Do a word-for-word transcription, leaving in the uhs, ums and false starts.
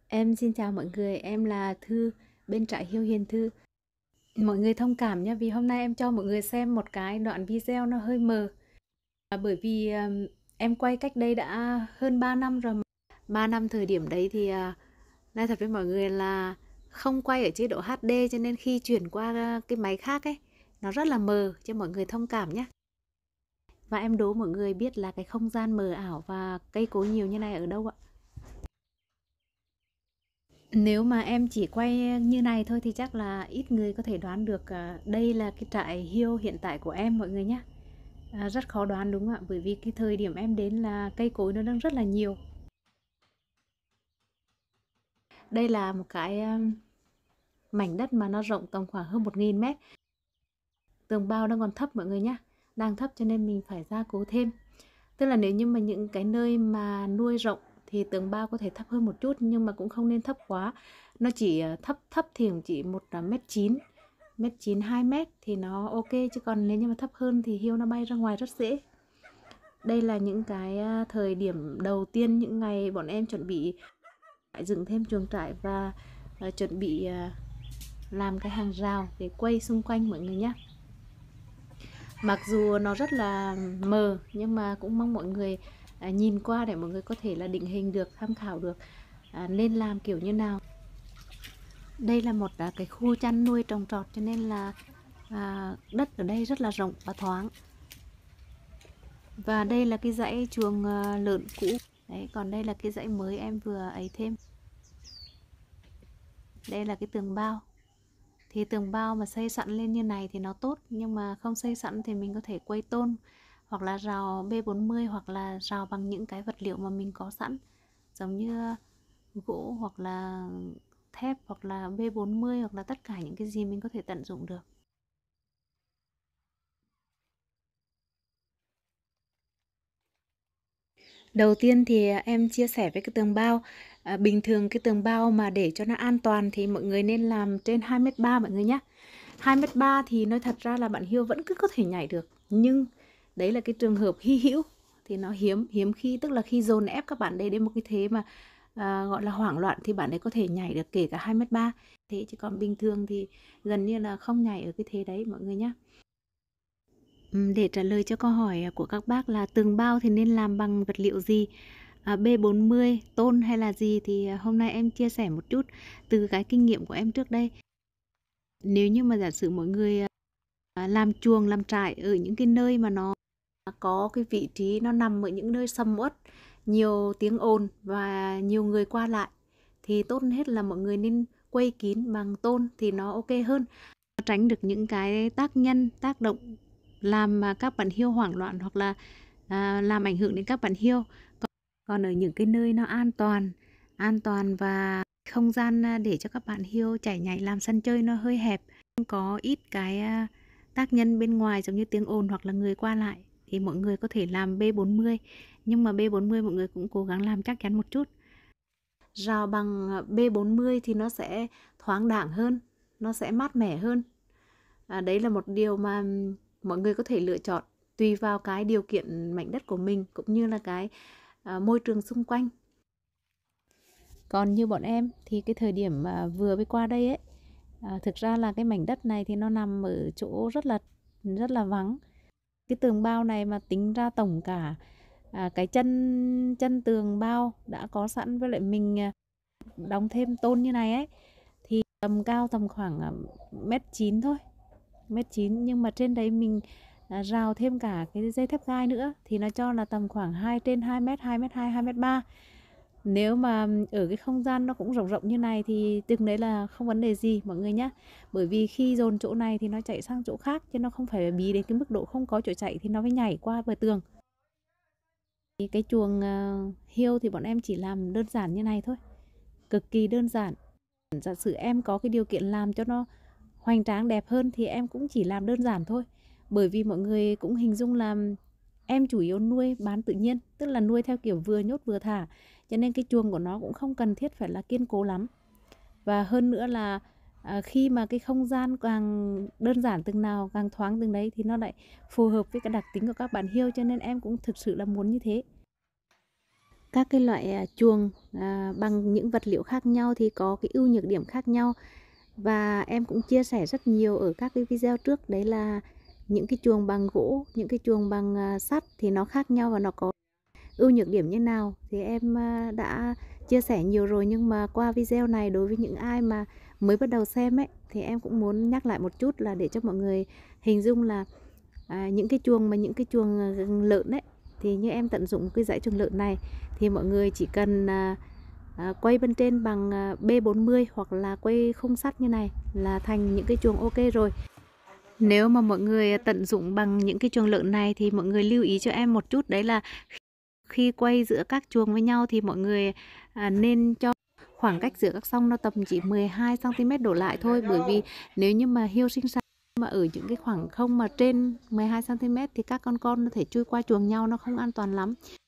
Em xin chào mọi người, em là Thư, bên trại Hiêu Hiền Thư. Mọi người thông cảm nhé, vì hôm nay em cho mọi người xem một cái đoạn video nó hơi mờ. À, bởi vì um, em quay cách đây đã hơn ba năm rồi. ba năm thời điểm đấy thì uh, nói thật với mọi người là không quay ở chế độ hát đê, cho nên khi chuyển qua uh, cái máy khác ấy, nó rất là mờ, cho mọi người thông cảm nhé. Và em đố mọi người biết là cái không gian mờ ảo và cây cối nhiều như này ở đâu ạ? Nếu mà em chỉ quay như này thôi thì chắc là ít người có thể đoán được à, đây là cái trại hươu hiện tại của em mọi người nhé. À, rất khó đoán đúng không ạ? Bởi vì cái thời điểm em đến là cây cối nó đang rất là nhiều. Đây là một cái um, mảnh đất mà nó rộng tầm khoảng hơn một nghìn mét. Tường bao đang còn thấp mọi người nhé. Đang thấp cho nên mình phải gia cố thêm. Tức là nếu như mà những cái nơi mà nuôi rộng thì tường bao có thể thấp hơn một chút, nhưng mà cũng không nên thấp quá. Nó chỉ à, thấp thấp thì chỉ một mét chín, mét chín hai mét thì nó ok, chứ còn nếu như mà thấp hơn thì hươu nó bay ra ngoài rất dễ. Đây là những cái à, thời điểm đầu tiên, những ngày bọn em chuẩn bị dựng thêm chuồng trại và à, chuẩn bị à, làm cái hàng rào để quay xung quanh mọi người nhé. Mặc dù nó rất là mờ nhưng mà cũng mong mọi người à, nhìn qua để mọi người có thể là định hình được, tham khảo được à, nên làm kiểu như nào. Đây là một à, cái khu chăn nuôi trồng trọt, cho nên là à, đất ở đây rất là rộng và thoáng. Và đây là cái dãy chuồng à, lợn cũ. Đấy, còn đây là cái dãy mới em vừa ấy thêm. Đây là cái tường bao. Thì tường bao mà xây sẵn lên như này thì nó tốt, nhưng mà không xây sẵn thì mình có thể quây tôn hoặc là rào B bốn mươi, hoặc là rào bằng những cái vật liệu mà mình có sẵn, giống như gỗ hoặc là thép hoặc là B bốn mươi, hoặc là tất cả những cái gì mình có thể tận dụng được. Đầu tiên thì em chia sẻ với cái tường bao. À, bình thường cái tường bao mà để cho nó an toàn thì mọi người nên làm trên hai mét ba mọi người nhé. hai mét ba thì nói thật ra là bạn hươu vẫn cứ có thể nhảy được, nhưng đấy là cái trường hợp hy hữu, thì nó hiếm hiếm khi, tức là khi dồn ép các bạn đấy đến một cái thế mà à, gọi là hoảng loạn thì bạn ấy có thể nhảy được kể cả hai mét ba. Thế chứ còn bình thường thì gần như là không nhảy ở cái thế đấy mọi người nhé. Để trả lời cho câu hỏi của các bác là tường bao thì nên làm bằng vật liệu gì, à, B bốn mươi, tôn hay là gì, thì hôm nay em chia sẻ một chút từ cái kinh nghiệm của em trước đây. Nếu như mà giả sử mọi người à, làm chuồng, làm trại ở những cái nơi mà nó có cái vị trí nó nằm ở những nơi sầm uất, nhiều tiếng ồn và nhiều người qua lại, thì tốt hết là mọi người nên quây kín bằng tôn thì nó ok hơn, tránh được những cái tác nhân tác động làm mà các bạn hươu hoảng loạn hoặc là à, làm ảnh hưởng đến các bạn hươu. Còn, còn ở những cái nơi nó an toàn an toàn và không gian à, để cho các bạn hươu chạy nhảy làm sân chơi nó hơi hẹp, có ít cái à, tác nhân bên ngoài giống như tiếng ồn hoặc là người qua lại, thì mọi người có thể làm B bốn mươi. Nhưng mà B bốn mươi mọi người cũng cố gắng làm chắc chắn một chút. Rào bằng B bốn mươi thì nó sẽ thoáng đãng hơn, nó sẽ mát mẻ hơn. À, đấy là một điều mà mọi người có thể lựa chọn tùy vào cái điều kiện mảnh đất của mình cũng như là cái à, môi trường xung quanh. Còn như bọn em thì cái thời điểm mà vừa mới qua đây ấy, à, thực ra là cái mảnh đất này thì nó nằm ở chỗ rất là rất là vắng. Cái tường bao này mà tính ra tổng cả à, cái chân chân tường bao đã có sẵn, với lại mình à, đóng thêm tôn như này ấy, thì tầm cao tầm khoảng à, mét chín thôi, mét chín, nhưng mà trên đấy mình à, rào thêm cả cái dây thép gai nữa thì nó cho là tầm khoảng hai trên hai mét, hai mét hai, hai mét ba. Nếu mà ở cái không gian nó cũng rộng rộng như này thì từng đấy là không vấn đề gì mọi người nhé. Bởi vì khi dồn chỗ này thì nó chạy sang chỗ khác, chứ nó không phải bí đến cái mức độ không có chỗ chạy thì nó mới nhảy qua bờ tường. Cái chuồng uh, hươu thì bọn em chỉ làm đơn giản như này thôi, cực kỳ đơn giản. Giả sử em có cái điều kiện làm cho nó hoành tráng đẹp hơn thì em cũng chỉ làm đơn giản thôi. Bởi vì mọi người cũng hình dung là em chủ yếu nuôi bán tự nhiên, tức là nuôi theo kiểu vừa nhốt vừa thả, cho nên cái chuồng của nó cũng không cần thiết phải là kiên cố lắm. Và hơn nữa là à, khi mà cái không gian càng đơn giản từng nào, càng thoáng từng đấy, thì nó lại phù hợp với cái đặc tính của các bạn hươu, cho nên em cũng thực sự là muốn như thế. các cái loại à, chuồng à, bằng những vật liệu khác nhau thì có cái ưu nhược điểm khác nhau, và em cũng chia sẻ rất nhiều ở các cái video trước, đấy là những cái chuồng bằng gỗ, những cái chuồng bằng à, sắt thì nó khác nhau và nó có ưu nhược điểm như nào thì em à, đã chia sẻ nhiều rồi. Nhưng mà qua video này, đối với những ai mà mới bắt đầu xem ấy, thì em cũng muốn nhắc lại một chút là để cho mọi người hình dung là à, những cái chuồng mà những cái chuồng à, lợn ấy, thì như em tận dụng cái dãy chuồng lợn này thì mọi người chỉ cần à, à, quay bên trên bằng à, B bốn mươi hoặc là quay khung sắt như này là thành những cái chuồng ok rồi. Nếu mà mọi người tận dụng bằng những cái chuồng lợn này thì mọi người lưu ý cho em một chút, đấy là khi quay giữa các chuồng với nhau thì mọi người à, nên cho khoảng cách giữa các song nó tầm chỉ mười hai xăng ti mét đổ lại thôi, bởi vì nếu như mà hươu sinh sản mà ở những cái khoảng không mà trên mười hai xăng ti mét thì các con con nó thể chui qua chuồng nhau, nó không an toàn lắm.